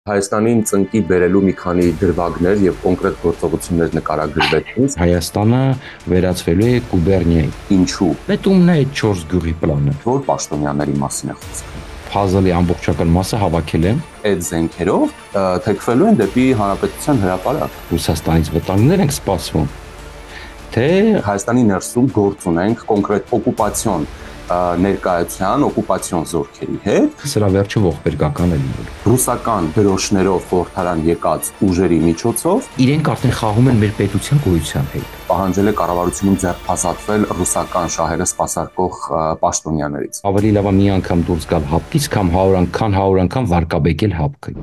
Հայաստանին ծնկի բերելու մի քանի դրվագներ եւ կոնկրետ գործողություններ նկարագրվեցին։ Հայաստանը վերածվելու է գուբերնիայի։ Ինչու՞։ Պետումն է այդ 4 գյուղի պլանը։ Որ պաշտոնյաների մասին է խոսքը։ Փազլի ամբողջական մասը հավաքել են։ Այդ զենքերով թեքվելու են դեպի հանրապետության հրապարակ։ Ռուսաստանից վտանգներ են սպասվում, թե Հայաստանի ներսում գործ ունենք կոնկրետ օկուպացիոն ներկայության օկուպացիոն զորքերի հետ։ Սրա վերջը ողբերգական է լինելու։ Ռուսական դրոշներով խորհրդարան եկած ուժերի միջոցով իրենք արդեն խաղում են մեր պետության գոյության հետ։ Պահանջել է կառավարությունում ձեռքբազատվել ռուսական շահերը սպասարկող պաշտոնյաներից։ Ավելի լավ է մի անգամ դուրս գալ հապկից, քան 100 անգամ վարկաբեկել հապկը։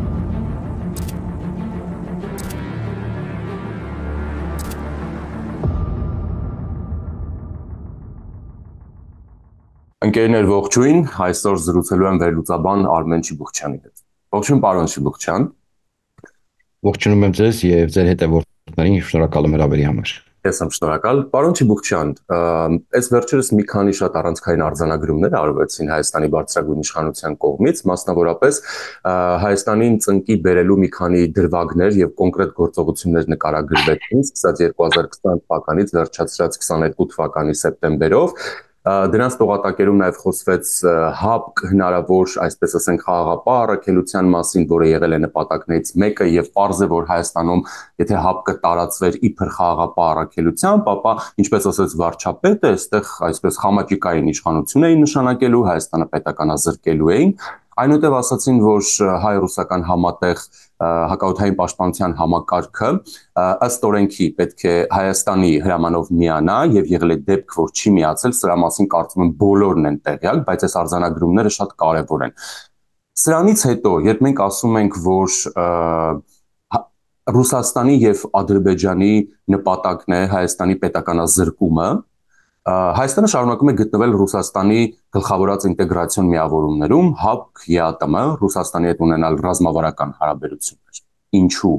Ընկերներ ողջույն, այսօր զրուցելու եմ վերլուծաբան Արմեն Չիբուխչյանի հետ։ Ողջույն պարոն Չիբուխչյան։ Ողջունում եմ ձեզ եւ ձեր հետևորդներին, շնորհակալ եմ հրավերի համար։ Ես եմ շնորհակալ։ Պարոն Չիբուխչյան, այս վերջերս մի քանի շատ առանցքային արձանագրումներ արվեցին Հայաստանի բարձրագույն իշխանության կողմից, մասնավորապես Հայաստանին ծնկի բերելու մի քանի դրվագներ եւ կոնկրետ գործողություններ նկարագրվեցին, սկսած 2020 թվականից վերջացրած 22 թվականի սեպտեմբերով։ Դրանց տողատակերում նաև խոսվեց հապկ հնարավոր, այսպես ասենք, խաղաղապահ առաքելության մասին, որը եղել է նպատակներից մեկը եւ պարզ է, որ Հայաստանում, եթե հապկը տարածվեր իբր խաղաղապահ առաքելությամբ, ապա, ինչպես ասեց վարչապետը, այստեղ այսպես խամաճիկային իշխանություն էին նշանակելու, Հայաստանը պետականազրկելու էին։ Այնուհետև ասացին, որ հայ-ռուսական համատեղ հակաօդային պաշտպանության համակարգը ըստ օրենքի պետք է Հայաստանի հրամանով միանա եւ եղել է դեպք, որ չի միացել, սրա մասին կարծում եմ բոլորն են տեղյակ, բայց այս արձանագրումները շատ կարեւոր են։ Սրանից հետո, երբ մենք ասում ենք, որ Ռուսաստանի եւ Ադրբեջանի նպատակն է Հայաստանի պետականազրկումը, Հայաստանը շարունակում է գտնվել Ռուսաստանի գլխավորած ինտեգրացիոն միավորումներում, ՀԱՊԿ, ԵԱՏՄ, Ռուսաստանի հետ ունենալ ռազմավարական հարաբերություններ։ Ինչու՞։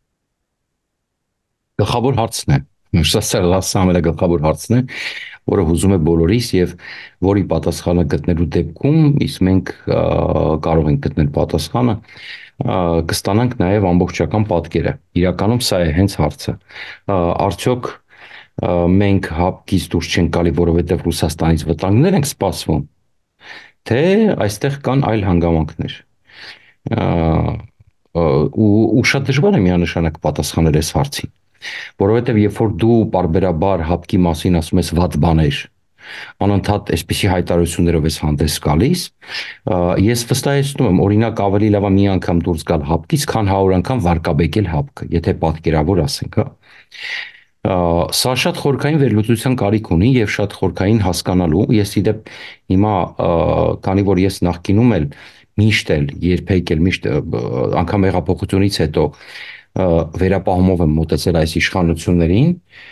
Գլխավոր հարցն է, ամենագլխավոր հարցն է, որը հուզում է բոլորիս եւ որի պատասխանը գտնելու դեպքում, իսկ մենք կարող ենք գտնել պատասխանը, կստանանք նաեւ ամբողջական պատկերը։ Իրականում սա է հենց հարցը։ Արդյոք մենք հապկից դուրս չենք գալի, որովհետև Ռուսաստանից վտանգներ ենք սպասվում, թե այստեղ կան այլ հանգամանքներ։ Ու շատ դժվար է միանշանակ պատասխանել այս հարցին, որովհետև երբ որ դու պարբերաբար հապկի մասին ասում ես վատ բաներ, անընդհատ այսպիսի հայտարարություններով ես հանդես գալիս, ես վստահեցնում եմ, օրինակ ավելի լավ է մի անգամ դուրս գալ հապկից, քան 100 անգամ վարկաբեկել հապկը, եթե պատկերավոր ասենք, հա։ Սա շատ խորքային վերլուծության կարիք ունի եւ շատ խորքային հասկանալու։ Ես իդեպ հիմա քանի որ ես նախկինում էլ միշտ էլ երբեք էլ միշտ անգամ հեղափոխությունից հետո վերապահումով եմ մոտեցել այս իշխանություններին,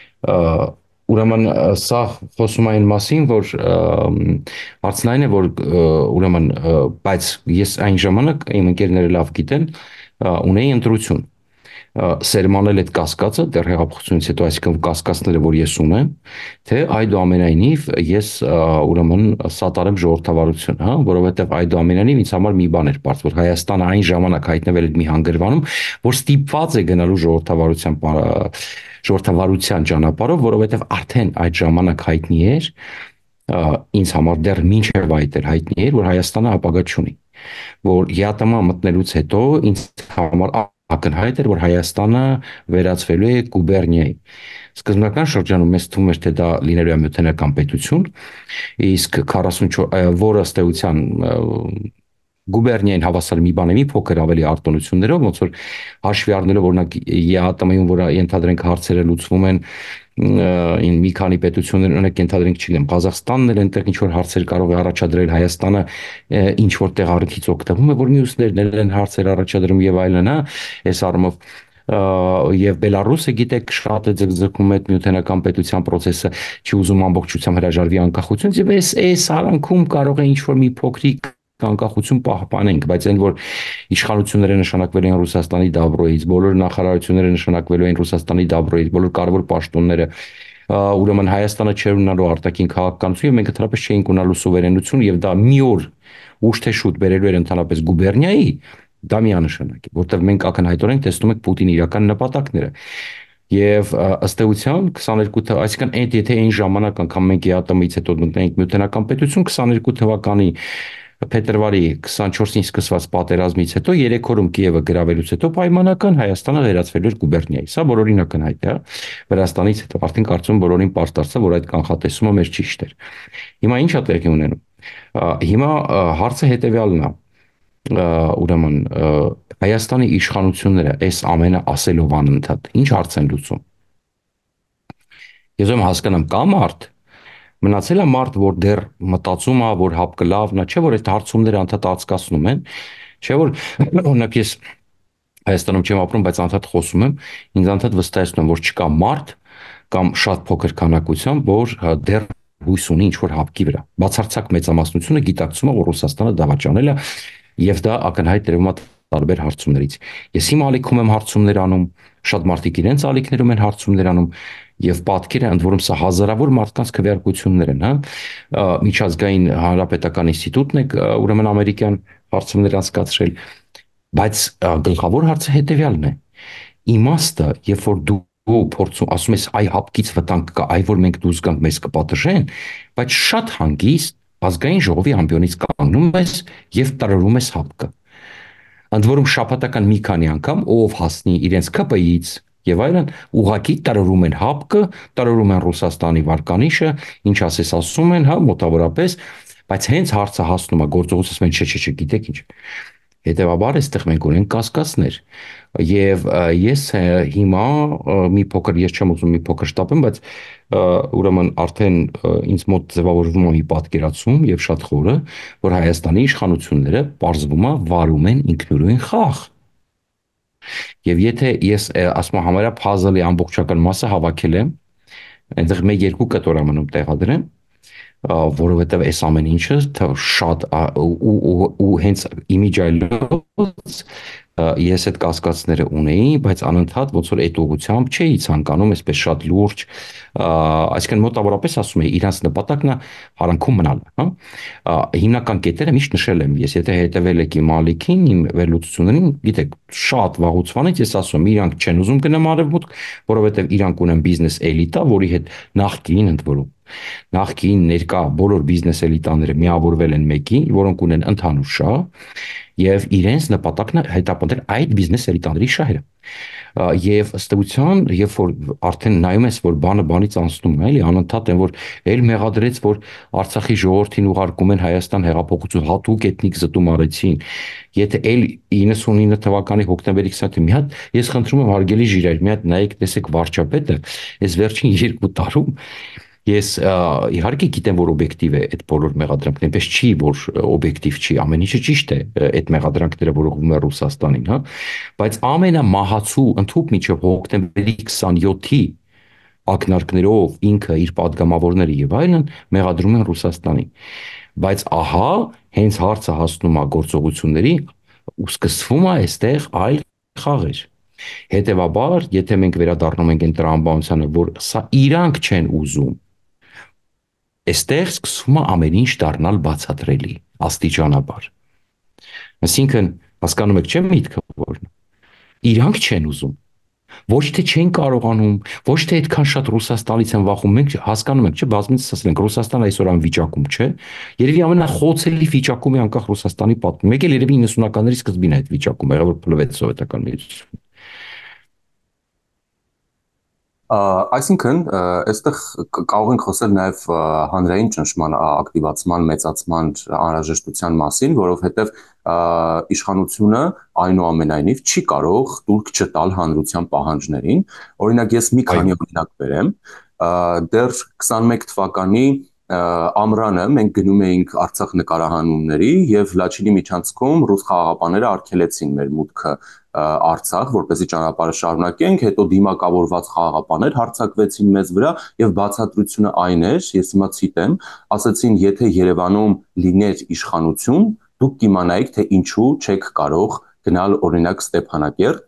ուրեմն սա խոսում է այն մասին, որ հարցն այն է, որ ուրեմն բայց ես այն ժամանակ իմ ընկերները լավ գիտեն, ունեի ընտրություն սերմանել այդ կասկածը դեռ հեղափոխությունից հետո, այսինքն կասկածները, որ ես ունեմ, թե այդուամենայնիվ ես ուրեմն սատարեմ ժողովրդավարություն, հա, որովհետև այդուամենայնիվ ինձ համար մի բան էր պարզ, որ Հայաստանը այն ժամանակ հայտնվել էր մի հանգրվանում, որ ստիպված է գնալու ժողովրդավարության ճանապարհով, որովհետև արդեն այդ ժամանակ հայտնի էր, ինձ համար դեռ մինչև այդ էր հայտնի էր, որ Հայաստանը ապագա չունի, որ ԵԱՏՄ մտնելուց հետո ինձ համար ակնհայտ էր, որ Հայաստանը վերածվելու է գուբերնիայի։ Սկզբնական շրջանում մեզ թվում էր, թե դա լինելու է միութենական պետություն, իսկ 44 որը ըստ էության գուբերնիային հավասար մի բան է, մի փոքր ավելի արտոնություններով, ոնց որ հաշվի առնելով օրինակ ԵԱՏՄ-ում, որը ենթադրենք հարցերը լուծվում են մի քանի պետություններ, օրինակ ենթադրենք չգիտեմ, Ղազախստանն էլ այնտեղ ինչ որ հարցեր կարող է առաջադրել, Հայաստանը ինչ որ տեղ առիթից օգտվում է, որ մյուսներն են հարցեր առաջադրում եւ այլն, հա, այս առումով եւ Բելարուսը գիտեք շատ է ձգձգում այդ միութենական պետության process-ը, չի ուզում ամբողջությամբ հրաժարվի անկախությունից եւ այս արանքում կարող է ինչ որ մի փոքրիկ անկախություն պահպանենք, բայց այն որ իշխանությունները նշանակվել են Ռուսաստանի Դաբրոյից, բոլոր նախարարությունները նշանակվելու են Ռուսաստանի Դաբրոյից, բոլոր կարևոր պաշտոնները, ուրեմն Հայաստանը չէր ունենալու արտաքին քաղաքականություն եւ մենք ընդհանրապես չէինք ունենալու սուվերենություն եւ դա մի օր ուշ թե շուտ բերելու էր ընդհանրապես գուբերնիայի, Դա միանշանակ է, որտեղ մենք ակնհայտորեն տեսնում ենք Պուտինի իրական նպատակները։ Եվ ըստ էության 22 այսինքն այդ եթե այն ժամանակ անգամ մենք ԵԱՏՄ-ից հետո մտնենք Միութենական պետություն 22 թվականի փետրվարի 24-ին սկսված պատերազմից հետո 3 օրում Կիևը գրավելուց հետո պայմանական Հայաստանը վերածվելու էր գուբերնիայի։ Սա բոլորին ակնհայտ է, Վրաստանից հետո արդեն կարծում բոլորին պարզ դարձավ, որ այդ կանխատեսումը մեր ճիշտ էր։ Հիմա ի՞նչ է տեղի ունենում։ Հիմա հարցը հետեւյալն է, ուրեմն Հայաստանի իշխանությունները այս ամենը ասելով անընդհատ ինչ հարց են լուծում։ Ես ում հասկանամ կա մարդ, մնացել է մարդ, որ դեռ մտածում է, որ հապկը լավն է, չէ՞ որ այդ հարցումները անդադ ածկացնում են, չէ՞ որ օրինակ ես Հայաստանում չեմ ապրում, բայց անդադ խոսում եմ, ինձ անդադ վստահեցնում, որ չկա մարդ կամ շատ փոքր քանակությամբ, որ դեռ հույս ունի ինչ-որ հապկի վրա։ Բացարձակ մեծամասնությունը գիտակցում է, որ Ռուսաստանը դավաճանել է եւ դա ակնհայտ դերում է տարբեր հարցումներից։ Ես իմ ալիքում եմ հարցումներ անում, շատ մարդիկ իրենց ալիքներում են հարցումներ անում եւ պատկերը ընդ որում սա հազարավոր մարդկանց քվեարկություններ են, միջազգային հանրապետական ինստիտուտն է ուրեմն ամերիկյան հարցումներ անցկացրել, բայց գլխավոր հարցը հետեւյալն է։ Իմաստը, երբ որ դու փորձում ասում ես այ հապկից վտանգ կա, այ որ մենք դուրս գանք մեզ կպատժեն, բայց շատ հանգիստ ազգային ժողովի ամբիոնից կանգնում ես եւ տարրում ես հապկը։ Ընդ որում շաբաթական մի քանի անգամ ով հասնի իրենց ԿՊ-ից եւ այլն ուղակի տարրում են հապկը, տարրում են Ռուսաստանի վարկանիշը, ինչ ասես ասում են, մոտավորապես, բայց հենց հարցը հասնում է գործողությունից ասում են չէ, գիտեք ինչ։ Հետևաբար այստեղ մենք ունենք կասկածներ եւ ես հիմա մի փոքր ես չեմ ուզում մի փոքր շտապեմ, բայց ուրեմն արդեն ինձ մոտ ձևավորվում է մի պատկերացում եւ շատ խորը, որ Հայաստանի իշխանությունները պարզվում է վարում են ինքնուրույն խաղ։ Եվ եթե ես ասում եմ համարյա puzzle-ի ամբողջական մասը հավաքել եմ, այնտեղ 1-2 կտոր մնում տեղադրեմ, որովհետև այս ամեն ինչը շատ ու հենց իմիջայլոց ես այդ կասկածները ունեի, բայց անընդհատ ոնց որ այդ ուղղությամբ չէի ցանկանում այսպես շատ լուրջ, այսինքն մոտավորապես ասում եի իրանց նպատակն է հարանքում մնալը, հիմնական կետերը միշտ նշել եմ ես, եթե հետևել եք իմ ալիքին, իմ վերլուծություններին, գիտեք, շատ վաղուց ես ասում եմ, իրանք չեն ուզում գնամ արևմուտք, որովհետև իրանք ունեն բիզնես էլիտա, որի հետ նախկին ընդ որում նախկին ներկա բոլոր բիզնես էլիտաները միավորվել են մեկի, որոնք ունեն ընդհանուր շահ եւ իրենց նպատակն է հետապնդել այդ բիզնես էլիտաների շահերը։ Եվ ըստ էության, երբ որ արդեն նայում ես, որ բանը բանից անցնում է, էլի անընդհատ են որ էլ մեղադրեց, որ Արցախի ժողովրդին ուղարկում են Հայաստան հեղափոխություն հատուկ էթնիկ զտում արեցին։ Եթե էլ 99 թվականի հոկտեմբերի 20-ին մի հատ ես խնդրում եմ հարգելի ժիրայր, մի հատ նայեք, տեսեք վարչապետը, այս վերջին 2 տարում ես իհարկե գիտեմ, որ օբյեկտիվ է այդ բոլոր մեղադրանքները, այնպես չի, որ օբյեկտիվ չի, ամեն ինչը ճիշտ է այդ մեղադրանքները, որ ուղղվում է Ռուսաստանին, բայց ամենամահացու ընդհուպ միջև հոկտեմբերի 27-ի ակնարկներով ինքը իր падգամավորները եւ այլն մեղադրում են Ռուսաստանին։ Բայց ահա հենց հարցը հասնում է գործողությունների ու սկսվում է այստեղ այլ խաղեր։ Հետևաբար, եթե մենք վերադառնում ենք այն տրամաբանությանը, որ սա իրանք չեն ուզում, այստեղ սկսում է ամեն ինչ դառնալ բացատրելի, աստիճանաբար։ Այսինքն, հասկանում եք, չէ՞ միտքը որն։ Իրանք չեն ուզում։ Ոչ թե չեն կարողանում, ոչ թե այդքան շատ Ռուսաստանից են վախում, մենք հասկանում ենք, չէ՞, բազմիցս ասել ենք, Ռուսաստանը այսօր անվիճակում չէ։ Երևի ամենախոցելի վիճակում է անկախ Ռուսաստանի պատմում։ Մեկ էլ երևի 90-ականների սկզբին այդ վիճակում եղավ, որ փլվեց սովետական միությունը։ Այսինքն, այստեղ կարող ենք խոսել նաև հանրային ճնշման ակտիվացման, մեծացման անհրաժեշտության մասին, որովհետև իշխանությունը այնուամենայնիվ չի կարող տուրք չտալ հանրության պահանջներին։ Օրինակ ես մի քանի օրինակ բերեմ, դեռ 21 թվականի ամռանը մենք գնում էինք Արցախ նկարահանումների եւ Լաչինի միջանցքում ռուս խաղաղապահները արգելեցին մեր մուտքը Արցախ, որպեսզի ճանապարհը շարունակենք, հետո դիմակավորված խաղաղապահներ հարձակվեցին մեզ վրա եւ բացատրությունը այն էր, ես հիմա ցիտեմ, ասացին, եթե Երևանում լիներ իշխանություն, դուք կիմանայիք, թե ինչու չեք կարող գնալ օրինակ Ստեփանակերտ։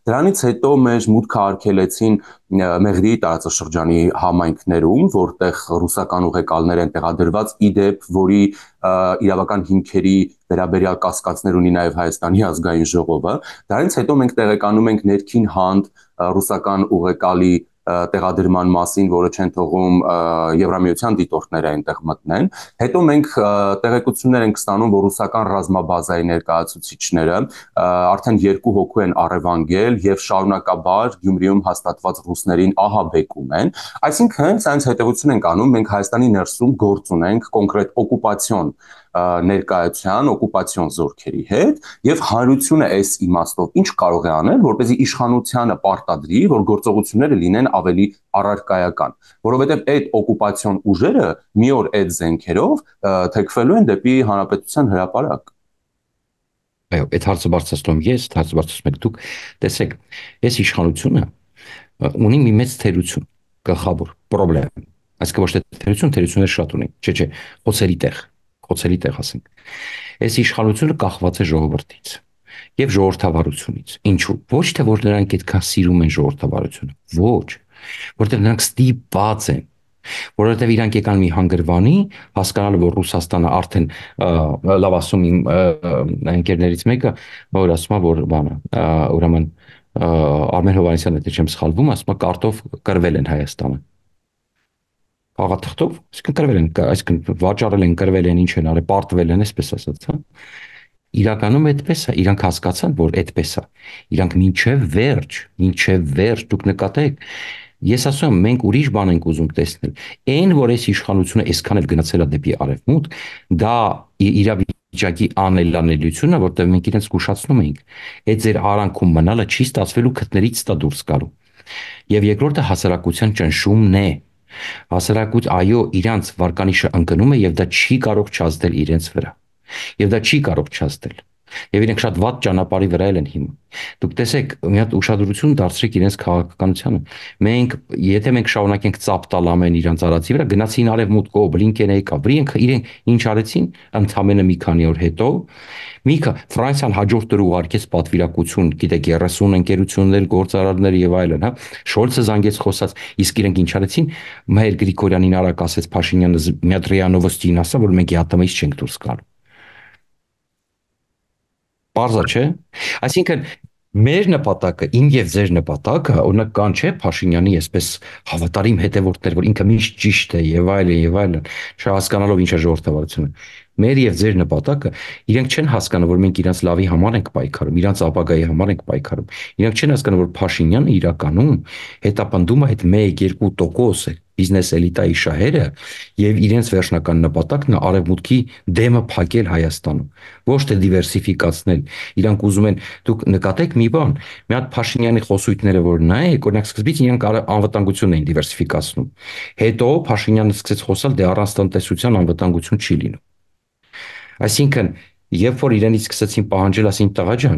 Դրանից հետո մեր մուտքը արգելեցին Մեղրիի տարածաշրջանի համայնքներում, որտեղ ռուսական ուղեկալներ են տեղադրված, իդեպ, որի իրավական հիմքերի վերաբերյալ կասկածներ ունի նաև Հայաստանի ազգային ժողովը։ Դրանից հետո մենք տեղեկանում ենք ներքին հանդ ռուսական ուղեկալի տեղադրման մասին, որը չեն թողում Եվրամիության դիտորդները այնտեղ մտնեն։ Հետո մենք տեղեկություններ ենք ստանում, որ ռուսական ռազմաբազայի ներկայացուցիչները արդեն 2 հոգու են առևանգել եւ շարունակաբար Գյումրիում հաստատված ռուսներին ահաբեկում են։ Այսինքն, սրանց հետևություն ենք անում, մենք Հայաստանի ներսում գործ ունենք կոնկրետ օկուպացիոն ներկայության, օկուպացիոն զորքերի հետ եւ հանրությունը այս իմաստով ինչ կարող է անել, որպեսզի իշխանությանը պարտադրի, որ գործողությունները լինեն ավելի առարկայական, որովհետեւ այդ օկուպացիոն ուժերը մի օր այդ զենքերով թեքվելու են դեպի հանրապետության հրապարակ։ Այո, այդ հարցը բարձրացնում ես, հարցը բարձրացնում եք դուք, տեսեք, այս իշխանությունը ունի մի մեծ թերություն, գլխավոր խնդրեմ, այսինքն ոչ թե թերություն, թերություններ շատ ունի, չէ, խոցելի տեղ ասենք։ Այս իշխանությունը կախված է ժողովրդից եւ ժողովրդավարությունից։ Ինչու՞։ Ոչ թե որ նրանք այդքան սիրում են ժողովրդավարությունը, ոչ, որտեղ նրանք ստիպված են, որովհետև իրանք եկան մի հանգրվանի, հասկանալը, որ Ռուսաստանը արդեն լավ ասում իմ ընկերներից մեկը, որ ասում է, որ բանը, ուրեմն Արմեն Հովհաննիսյանը, եթե չեմ սխալվում, ասում է կարտով կրվել են Հայաստանը։ Խաղաթղթով, այսինքն կրվել են, այսինքն վաճառել են, կրվել են, ինչ են արել, պարտվել են, այսպես ասած, հա։ Իրականում այդպես է, իրանք հասկացան, որ այդպես է։ Իրանք մինչև վերջ, դուք նկատեք, ես ասում եմ, մենք ուրիշ բան ենք ուզում տեսնել։ Այն, որ այս իշխանությունը այսքան էլ գնացել է դեպի արևմուտք, դա իրավիճակի անելանելիությունն է, որտեղ մենք իրենց զգուշացնում ենք։ Այդ ձեր արանքում մնալը չի ստացվելու, քթներից ստա դուրս գալու։ Եվ երկրորդը հասարակության ճնշումն է։ Այո, իրանց վարկանիշը ընկնում է եւ դա չի կարող չազդել իրենց վրա։ Եվ դա չի կարող չազդել։ Եվ իրենք շատ վատ ճանապարհի վրա են հիմա։ Դուք տեսեք, մի հատ ուշադրություն դարձրեք իրենց քաղաքականությանը։ Եթե մենք շարունակենք ծափ տալ ամեն իրանց արածի վրա, գնացին արևմուտքով, Բլինկենը եկավ, իրենք ինչ արեցին, ընդամենը մի քանի օր հետո Ֆրանսիան հաջորդ օրը ուղարկեց պատվիրակություն, գիտեք, 30 ընկերություններ, գործարարներ եւ այլն, հա։ Շոլցը զանգեց խոսած, իսկ իրենք ինչ արեցին, Մհեր Գրիգորյանին արագ ասեց Փաշինյանը, Մետրիանովը ստին ասա, որ մենք ԵԱՏՄ-ից չենք դուրս գալու։ Պարզա չէ։ Այսինքն մեր նպատակը, իմ եւ ձեր նպատակը, օրինակ կան չէ Փաշինյանի այսպես հավատարիմ հետևորդներ, որ ինքը միշտ ճիշտ է եւ այլն, չհասկանալով ինչ է ժողովրդավարությունը։ Մեր եւ ձեր նպատակը, իրենք չեն հասկանում, որ մենք իրանց լավի համար ենք պայքարում, իրանց ապագայի համար ենք պայքարում։ Իրենք չեն հասկանում, որ Փաշինյանը իրականում հետապնդում է այդ 1-2% բիզնես էլիտայի շահերը եւ իրենց վերջնական նպատակն է արևմուտքի դեմը փակել Հայաստանում, ոչ թե դիվերսիֆիկացնել։ Իրանք ուզում են, դուք նկատեք մի բան, մի հատ Փաշինյանի խոսույթները որ նայեք, օրինակ սկզբից իրանք անվտանգությունն էին դիվերսիֆիկացնում։ Հետո Փաշինյանը սկսեց խոսալ, դե առանց տնտեսության անվտանգություն չի լինում։ Այսինքն, երբ որ իրենից սկսեցին պահանջել, ասին տղա ջան,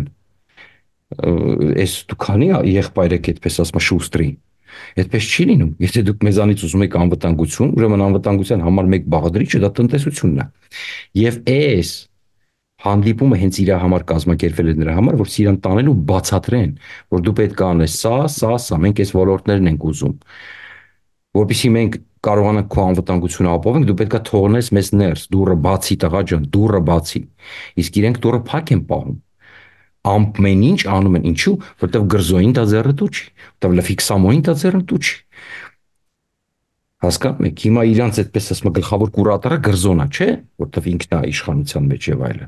այս դու քանի եղբայր եք այդպես ասում շուստրի։ Այդպես չի լինում։ Եթե դուք մեզանից ուզում եք անվտանգություն, ուրեմն անվտանգության համար մեկ բաղադրիչը դա տնտեսությունն է։ Եվ այս հանդիպումը հենց իր համար կազմակերպվել է նրա համար, որ իրան տանեն ու բացատրեն, որ դու պետք է անես սա, մենք այս ոլորտներն ենք ուզում։ Որպեսզի մենք կարողանանք քո անվտանգությունը ապահովել, դու պետք է թողնես մեզ ներս, դուռը բացի, տղա ջան, դուռը բացի։ Իսկ իրենք դուռը փակ են պահում։ Ամեն ինչ անում են, ինչու՞, որտեղ գրզոին դա ձեռը դու չի, որտեղ լֆիքսամոին դա ձեռը դու չի։ Հասկանում եք, հիմա իրանց այդպես ասում գլխավոր կուրատորը գրզոնա, չէ, որտեղ ինքն է իշխանության մեջ եւ այլն։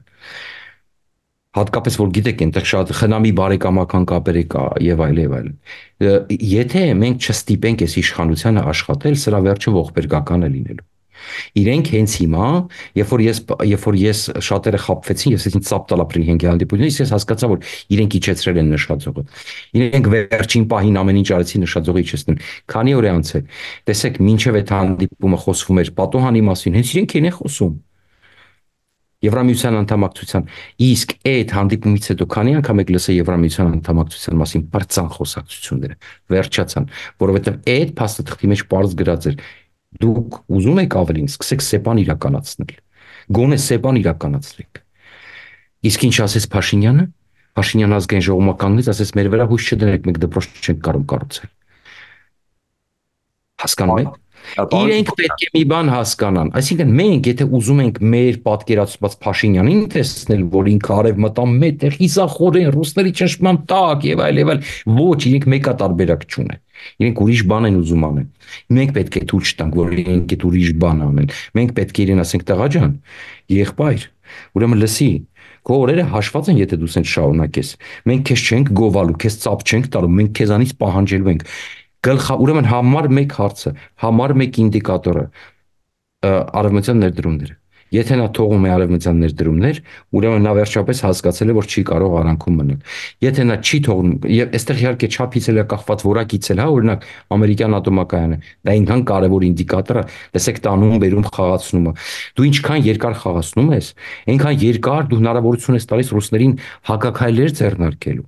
Հատկապես որ գիտեք, այնտեղ շատ խնամի բարեկամական կապեր կա եւ այլն։ Եթե մենք չստիպենք այս իշխանությանը աշխատել, սրա վերջը ողբերգական է լինելու։ Իրենք հենց հիմա, երբ որ ես շատերը խաբվեցին, ես ասեցին ծափ տալ ապրի հենգի հանդիպությունից, ես հասկացա, որ իրենք իջեցրել են նշաձողը։ Իրենք վերջին պահին ամեն ինչ արեցին նշաձողը իջեցնեն։ Քանի օր է անցել։ Տեսեք, մինչև այդ հանդիպումը խոսվում էր պատոհանի մասին, հենց իրենք են խոսում։ Եվրամիության անդամակցության, իսկ այդ հանդիպումից հետո քանի անգամ եք լսել Եվրամիության անդամակցության մասին բարձան խոսակցությունները, վերջացան, որովհետև այդ փաստաթղթի մեջ պարզ գրած էր, դուք ուզում եք ավելին, սկսեք սեպան իրականացնել, գոնե սեպան իրականացրեք։ Իսկ ինչ ասեց Փաշինյանը, Փաշինյան ազգային ժողովը կանգնեց, ասեց մեր վրա հույս չդնեք, մենք դպրոց չենք կարող կառուցել։ Հասկանում եք։ Իրենք պետք է մի բան հասկանան, այսինքն մենք եթե ուզում ենք մեր պատկերացված Փաշինյանին տեսնել, որ ինքը արև մտան մետեղ իսախորեն ռուսների ճնշման տակ եւ այլ, ոչ, իրենք մեկատարբերակ չունեն։ Իրենք ուրիշ բան են ուզում անեն։ Մենք պետք է թույլ չտանք, որ իրենք այդ ուրիշ բան անեն։ Մենք պետք է իրեն ասենք տղա ջան, եղբայր, ուրեմն լսի, քո օրերը հաշված են, եթե դու սենց շարունակես։ Մենք քեզ չենք գովալու, քեզ ծափ չենք տալու, մենք քեզանից պահանջելու ենք։ Ուրեմն համար մեկ հարցը, համար մեկ ինդիկատորը արևմտյան ներդրումները։ Եթե նա թողում է արևմտյան ներդրումներ, ուրեմն նա վերջապես հասկացել է, որ չի կարող արանքում մնել։ Եթե նա չի թողնում, եւ այստեղ իհարկե չափից էլ է կախված որակից էլ, հա, օրինակ ամերիկյան ատոմակայանը, դա այնքան կարևոր ինդիկատոր է, տեսեք տանում, բերում, խաղացնումը։ Դու ինչքան երկար խաղացնում ես, այնքան երկար դու հնարավորություն ես տալիս ռուսներին հակաքայլեր ձեռնարկելու։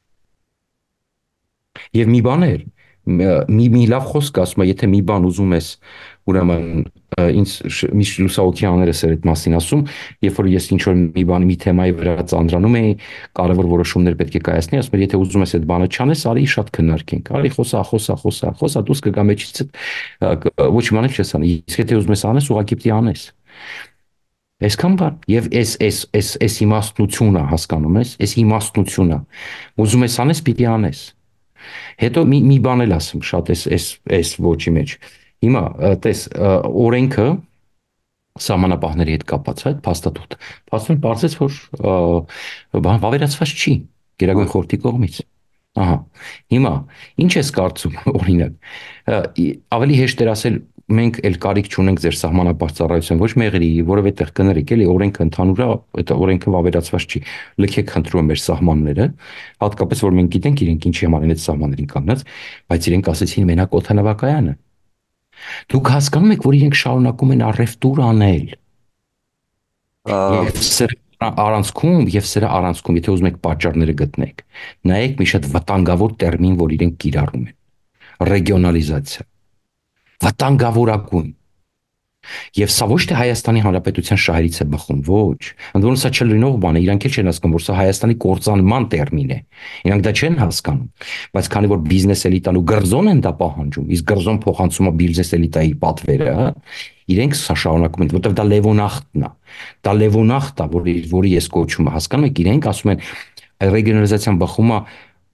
Եվ մի բան էր, մի լավ խոսք ասում է, եթե մի բան ուզում ես, ուրեմն ինձ միշտ լուսահոգյաներս էր այդ մասին ասում, երբ որ ես ինչ որ մի բանի, մի թեմայի վրա ծանրանում էի, կարևոր որոշումներ պետք է կայացնի, ասում էր, եթե ուզում ես այդ բանը չանես, արի շատ քննարկենք, արի խոսա, դուրս կգա մեջից, ոչ մի բան չես անի, իսկ եթե ուզում ես անես, ուղղակի պիտի անես։ Այսքան բան, եւ այս իմաստնությունը, հասկանում ես, այս իմաստնությունը, ուզում ես անես, պիտի անես։ Հետո մի բան էլ ասեմ շատ այս ոչի մեջ։ Հիմա տես օրենքը սահմանապահների հետ կապված է, այդ փաստաթուղթը։ Փաստորեն բարձեց, որ բան վավերացված չի Գերագույն խորհրդի կողմից։ Ահա։ Հիմա ինչ ես կարծում, օրինակ, ավելի հեշտ էր ասել մենք էլ կարիք չունենք ձեր սահմանապահ ծառայության ոչ մեղրի, որովհետեւ կներեք էլի օրենքը ընդհանուր է, այդ օրենքը վավերացված չի։ Լքեք խնդրում եմ մեր սահմանները, հատկապես որ մենք գիտենք իրենք ինչի համար են այդ սահմաններին կանգնած, բայց իրենք ասեցին մենակ օդանավակայանը։ Դուք հասկանում եք, որ իրենք շարունակում են առևտուր անել։ Եվ սրա առանցքում, եթե ուզում եք պատճառները գտնեք, նայեք մի շատ վտանգավոր տերմին, որ իրենք կիրառում են։ Ռեգիոնալիզացիա։ Վտանգավորագույն։ Եվ սա ոչ թե Հայաստանի Հանրապետության շահերից է բխում, ոչ։ Ընդ որում սա չլինող բան է, իրանք էլ չեն հասկանում, որ սա Հայաստանի կործանման տերմին է։ Իրանք դա չեն հասկանում, բայց քանի որ բիզնես էլիտան ու գրզոն են դա պահանջում, իսկ գրզոն փոխանցում է բիզնես էլիտայի պատվերը, իրենք սա շարունակում են, որտեղ դա լևոնախտն է։ Դա լևոնախտ է, որի ես կոչում եմ, հասկանում եք, իրենք ասում են ռեգիոնալիզացիան բխում է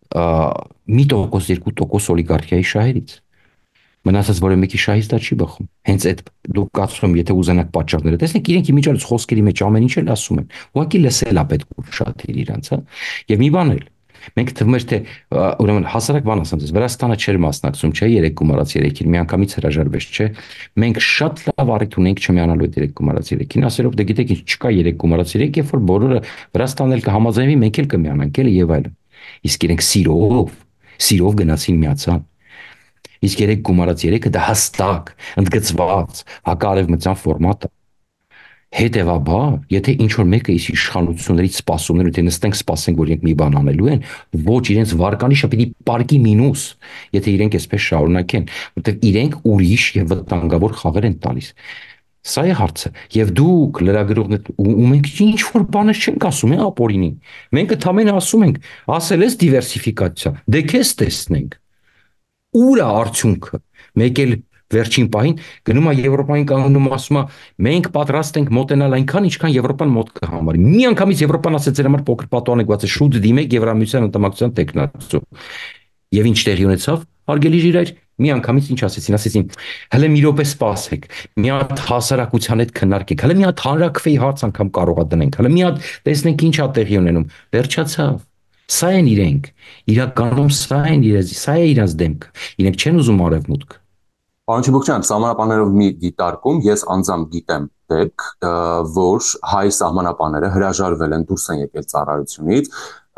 1%, 2% օլիգարխիայի շահերից։ Մնացած որը մեկի շահից դա չի բխում։ Հենց այդ դուք ասում, եթե ուզենաք պատճառները, տեսնեք իրենք իմիջիայլոց խոսքերի մեջ ամեն ինչ էլ ասում են։ Ուղղակի լսել է պետք ուշադիր իրանց, հա։ Եվ մի բան էլ, մենք թվում էր թե ուրեմն հասարակ բան ասեմ ձեզ, Վրաստանը չէր մասնակցում, չէ, 3 գումարած 3-ին, միանգամից հրաժարվեց, չէ։ Մենք շատ լավ առիթ ունենք չմիանալու այդ 3 գումարած 3-ին, ասելով դե գիտեք ինչ չկա 3 գումարած 3, երբ որ բոլորը Վրաստանն էլ կհամաձայնվի, մենք էլ կմիանանք, էլի եւ այլն։ Իսկ իրենք սիրով գնացին միացան։ Իսկ 3 գումարած 3-ը դա հստակ, ընդգծված, հակարևմտյան ֆորմատ է։ Հետևաբար, եթե ինչ-որ մեկը իս իշխանություններից սպասումներ ունի, թե նստենք սպասենք, որ իրենք մի բան անելու են, ոչ, իրենց վարկանիշը պիտի պարկի մինուս, եթե իրենք այսպես շարունակեն, որտեղ իրենք ուրիշ եւ վտանգավոր խաղեր են տալիս։ Սա է հարցը։ Եվ դուք լրագրողներ ու մենք ինչ-որ բաներ չենք ասում, ապօրինի։ Մենք ընդհանրապես ասում ենք, ասել ես դիվերսիֆիկացիա, դե քեզ տեսնենք։ Ուր է արդյունքը։ Մեկ էլ վերջին պահին գնում է Եվրոպային կանգնում ասում է մենք պատրաստ ենք մոտենալ այնքան ինչքան Եվրոպան մոտ կհամարի։ Միանգամից Եվրոպան ասեց ձեր համար փոքր պատանեկված է շուտ դիմեք Եվրամիության անդամակցության տեխնացու։ Եվ ինչ տեղի ունեցավ, հարգելի ժիրայր, միանգամից ինչ ասեցին, հələ մի րոպե սպասեք, մի հատ հասարակության հետ քննարկեք, հələ մի հատ հանրակրվեի հարց անգամ կարողա դնենք, հələ մի հատ տեսնենք ինչ է տեղի ունենում։ Վերջացավ։ Սա են իրենք, իրականում սա է իրենց դեմքը, իրենք չեն ուզում արևմուտք։ Պարոն Չիբուկյան, սահմանապահներով մի դիտարկում, ես անձամբ գիտեմ դեպք, որ հայ սահմանապահները հրաժարվել են, դուրս են եկել ծառայությունից,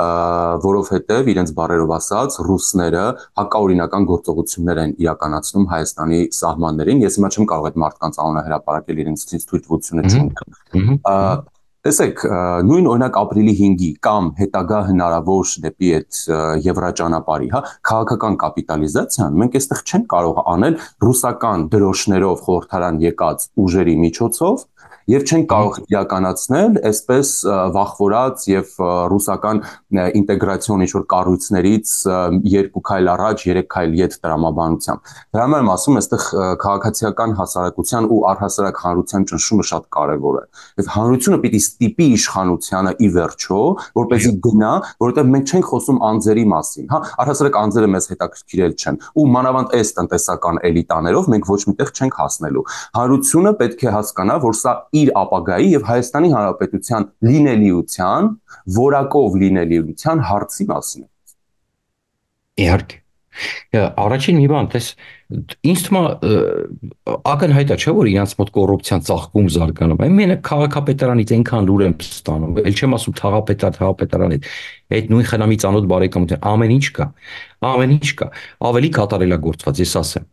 որովհետև իրենց բառերով ասած ռուսները հակաօրինական գործողություններ են իրականացնում Հայաստանի սահմաններին, ես հիմա չեմ կարող այդ մարդկանց անունը հրապարակել, իրենց թույլտվությունը չունեմ։ Տեսեք, նույն օրինակ ապրիլի 5-ի կամ հետագա հնարավոր դեպի այդ եվրաճանապարհի, հա, քաղաքական կապիտալիզացիան մենք այստեղ չենք կարող անել ռուսական դրոշներով խորհրդարան եկած ուժերի միջոցով եւ չեն կարող իրականացնել այսպես վախվորած եւ ռուսական ինտեգրացիոն ինչ որ կառույցներից երկու քայլ առաջ, երեք քայլ յետ տրամաբանությամբ։ Դրա համար եմ ասում, այստեղ քաղաքացիական հասարակության ու առհասարակ հանրության ճնշումը շատ կարեւոր է։ Եվ հանրությունը պիտի ստիպի իշխանությանը ի վերջո, որպեսզի գնա, որովհետեւ մենք չենք խոսում անձերի մասին, հա, առհասարակ անձերը մեզ հետաքրքիրել չեն։ Ու մանավանդ այս տնտեսական էլիտաներով մենք ոչ միտեղ չենք հասնելու։ Հանրությունը պետք է հասկանա, որ սա իր ապագայի եւ Հայաստանի Հանրապետության լինելիության, որակով լինելիության հարցի մասին է։ Իհարկե։ Առաջին մի բան, տես ինձ թվում է ակնհայտ է, չէ՞ որ իրանց մոտ կոռուպցիան ծաղկում զարգանում։ Մենակ քաղաքապետարանից այնքան լուր եմ ստանում, ել չեմ ասում թաղապետարանից, այդ նույն խնամի ծանոթ բարեկամության ամեն ինչ կա, ամեն ինչ կա, ավելի կատարելագործված, ես ասեմ։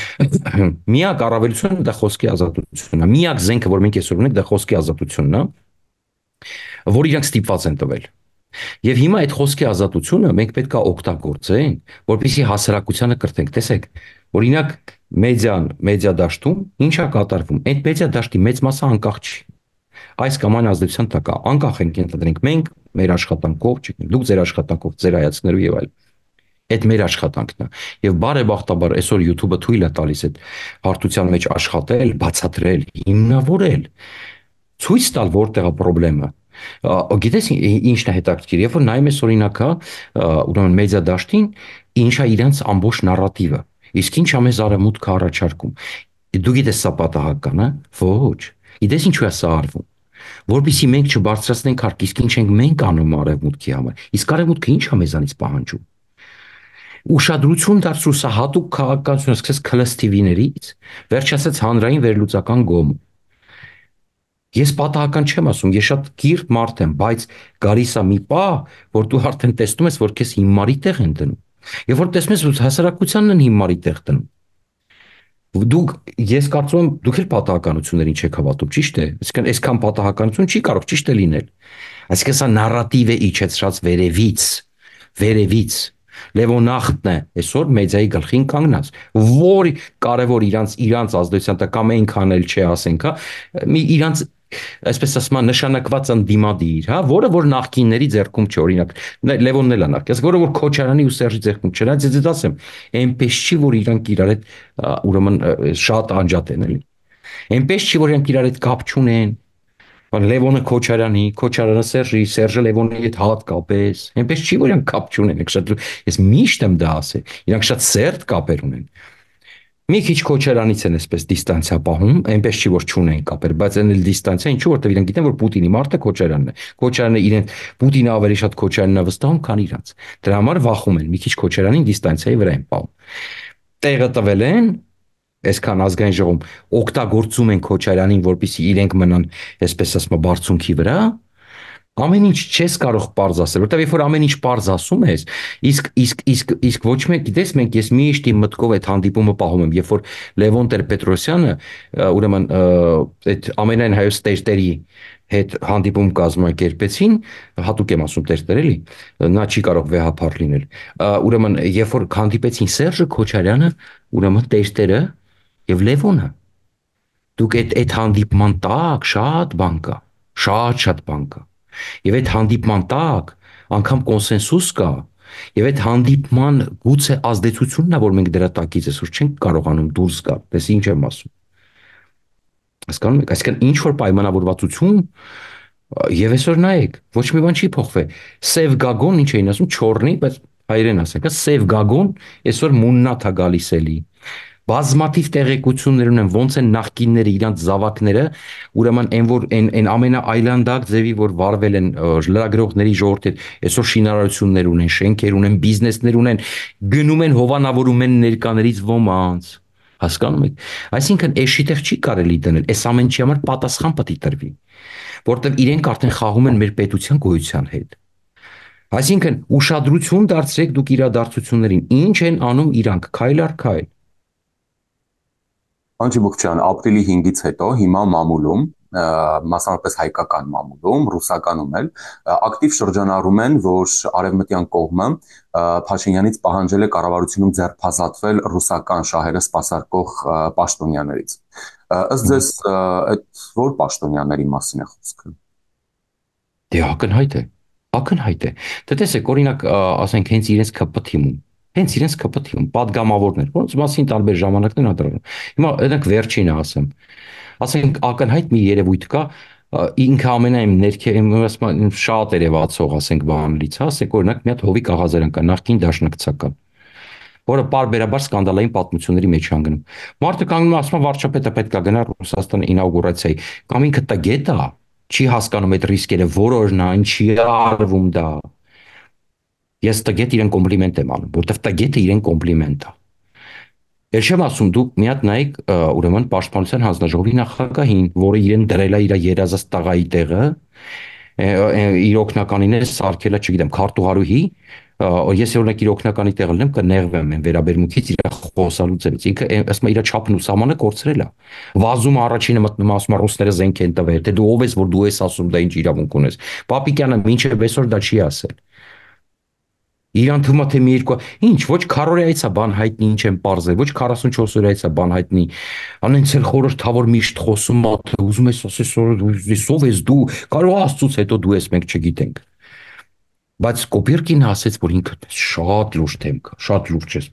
Միակ առավելությունը դա խոսքի ազատությունն է։ Միակ զենքը, որ մենք այսօր ունենք, դա խոսքի ազատությունն է, որ իրանք ստիպված են տվել։ Եվ հիմա այդ խոսքի ազատությունը մենք պետք է օգտագործենք, որպեսզի հասարակությանը կրթենք։ Տեսեք, օրինակ մեդիա դաշտում ի՞նչ է կատարվում։ Այդ մեդիա դաշտի մեծ մասը անկախ չի։ Այս կամ այն ազդեցության տակ է, անկախ ենք ընտրենք մենք մեր աշխատանքով, դուք ձեր աշխատանքով, ձեր հայացքներով եւ այլն։ Այդ մեր աշխատանքն է։ Եվ բարեբախտաբար այսօր YouTube-ը թույլ է տալիս այդ հարթության մեջ աշխատել, բացատրել, հիմնավորել, ցույց տալ որտեղ է խնդրեմը։ Գիտես ինչն է հետաքրքիր, երբ որ նայում ես օրինակա, ուրեմն մեդիա դաշտին, ինչ է իրենց ամբողջ նարատիվը։ Իսկ ինչ է մեզ արևմուտքը առաջարկում։ Դու գիտես սա պատահական է։ Ոչ։ Գիտես ինչու է սա արվում։ Որպեսզի մենք չբարձրացնենք հարկ, իսկ ինչ ենք մենք անում արևմուտքի համար։ Իսկ արևմուտքը ինչ է մեզանից պահանջում։ Ուշադրություն դարձրու սա հատուկ քաղաքականությունը սկսեց քլստիվիներից, վերջացած հանրային վերլուծական գոմ։ Ես պատահական չեմ ասում, ես շատ կիրթ մարդ եմ, բայց գալիս է մի պահ, որ դու արդեն տեսնում ես, որ քեզ հիմարի տեղ են դնում։ Եվ որ տեսնում ես, հասարակությանն են հիմարի տեղ դնում։ Ես կարծում եմ, դուք էլ պատահականություններին չեք հավատում, ճիշտ է։ Այսինքն այսքան պատահականություն չի կարող ճիշտ է լինել։ Այսինքն սա նարատիվ է իջեցրած վերևից։ Լևոնախտն է այսօր մեդիայի գլխին կանգնած, որ կարևոր իրանց ազդեցության տակ կամ այնքան էլ չի ասենք, հա, մի իրանց այսպես ասում նշանակված ընդդիմադիր, հա, որը նախկինների ձեռքում չէ, օրինակ Լևոնն էլ է նախկին, որը որ Քոչարյանի ու Սերժի ձեռքում չէ, ես ասեմ, այնպես չի, որ իրանք իրար հետ ուրեմն շատ անջատ են, էլի։ Այնպես չի, որ իրանք իրար հետ կապ չունեն։ Լևոնը Քոչարյանի, Քոչարյանը Սերժի, Սերժը Լևոնի հետ հատկապես, այնպես չի, որ իրանք կապ չունեն, ես միշտ եմ դա ասել, իրանք շատ սերտ կապեր ունեն։ Մի քիչ Քոչարյանից են այսպես դիստանցիա պահում, այնպես չի, որ չունեն կապեր, բայց այն էլ դիստանցիա, ինչու որտեղ իրանք գիտեն, որ Պուտինի մարդը Քոչարյանն է։ Քոչարյանը իրեն Պուտինը ավելի շատ Քոչարյանն է վստահում, քան իրանց։ Դրա համար վախում են, մի քիչ Քոչարյանին դիստանցիայի վրա են պահում։ Տեղը տվել են, այսքան ազգային ժողովում օգտագործում են Քոչարյանին, որպեսզի իրենք մնան, այսպես ասում, բարձունքի վրա, ամեն ինչ չես կարող պարզ ասել, որտեղ երբ որ ամեն ինչ պարզ ասում ես, իսկ ոչ մեկ, գիտես, ես միշտ իմ մտքով այդ հանդիպումը պահում եմ, երբ որ Լևոն Տեր-Պետրոսյանը, ուրեմն այդ ամենայն հայոց տերտերի հետ հանդիպում կազմակերպեցին, հատուկ եմ ասում տերտեր էլի, նա չի կարող վեհափառ լինել։ Ուրեմն երբ որ հանդիպեցին Սերժը Քոչարյանը, ուրեմն տերտերը եւ Լևոնը, դուք այդ հանդիպման տակ շատ բան կա, շատ բան կա։ Եվ այդ հանդիպման տակ անգամ կոնսենսուս կա, եւ այդ հանդիպման գուցե ազդեցությունն է, որ մենք դրա տակից այսօր չենք կարողանում դուրս գալ, դες ինչ եմ ասում։ Հասկանում եք, այսինքն ինչ որ պայմանավորվածություն եւ այսօր նայեք, ոչ մի բան չի փոխվել։ Սև գագոն, ինչ էին ասում, չորնի, բայց հայերեն ասենք, սև գագոն այսօր մուննաթ է գալիս էլի։ Բազմաթիվ տեղեկություններ ունեն, ոնց են նախկինները իրանց զավակները, ուրեմն այն ամենաայլանդակ ձևի, որ վարվել են լրագրողների ժողովրդի, այսօր շինարարություններ ունեն, շենքեր ունեն, բիզնեսներ ունեն, գնում են հովանավորում են ներկաներից ոմանց։ Հասկանում եք։ Այսինքն էշիտեղ չի կարելի դնել, այս ամեն ինչի համար պատասխան պետք է տրվի, որտեղ իրենք արդեն խաղում են մեր պետության գոյության հետ։ Այսինքն ուշադրություն դարձրեք դուք իրադարձություններին, ինչ են անում իրանք, քայլ առ քայլ։ Անջի Բուխչյան, ապրիլի 5-ից հետո հիմա մամուլում մասնավորապես հայկական մամուլում, ռուսականում էլ ակտիվ շրջանառում են, որ արևմտյան կողմը Փաշինյանից պահանջել է կառավարությունում ձերբազատվել ռուսական շահերը սպասարկող պաշտոնյաներից։ Ըստ ձեզ, այդ որ պաշտոնյաների մասին է խոսքը։ Դե ակնհայտ է։ Ակնհայտ է։ Դե տեսեք, օրինակ, ասենք հենց իրենց ԿՊ-թիմում հենց իրենց ԿՊ-թիմում падգամավորներ, որոնց մասին տարբեր ժամանակներ անդրադառնում։ Հիմա այնակ վերջինը ասեմ։ Ասենք ակնհայտ մի երևույթ կա, ինքը ամենայն ներքևում ասում շատ երևացող, ասենք բանալից, ասենք օրինակ մի հատ Հովիկ Աղազարյան կա, նախկին դաշնակցական, որը պարբերաբար սկանդալային պատմությունների մեջ հանգնում։ Մարդը կանգնում է ասում, վարչապետը պետք է գնա Ռուսաստան ինաուգուրացիայի, կամ ինքը տգետ է, չի հասկանում այդ ռիսկերը, որորն է, ինչի է արվում դա։ Ես տգետ իրեն կոմպլիմենտ եմ անում, որտեվ տգետը իրեն կոմպլիմենտ է։ Ես չեմ ասում դուք մի հատ նայեք, ուրեմն Պաշտպանության հանձնաժողովի նախագահին, որը իրեն դրել է իր երազած տղայի տեղը, իր օգնականին է սարքել է, չգիտեմ, քարտուղարուհի, ես օրինակ իր օգնականի տեղը լինեմ, կնեղվեմ այն վերաբերմունքից իր խոսալու ձևից։ Ինքը ասում է իր չափն ու սահմանը կորցրել է։ Վազում առաջինը մտնում ասում է ռուսները զենք են տվել, թե դու ով ես որ դու ես ասում դա ինչ իրավունք ունես։ Պապիկյանը մինչև այսօր դա չի ասել։ Իրան թվում է թե մի երկու, ինչ, ոչ քարորիայից է բան հայտնի, ինչ են պարզել, ոչ 44 օրյայից է բան հայտնի։ Անենց էլ խորհրդավոր միշտ խոսում է, թե ուզում ես ասես, ով ես դու, կարող Աստծուց հետո դու ես, մենք չգիտենք։ Բայց Կոպիրկին ասեց, որ ինքը շատ լուրջ թեմք, շատ լուրջ է,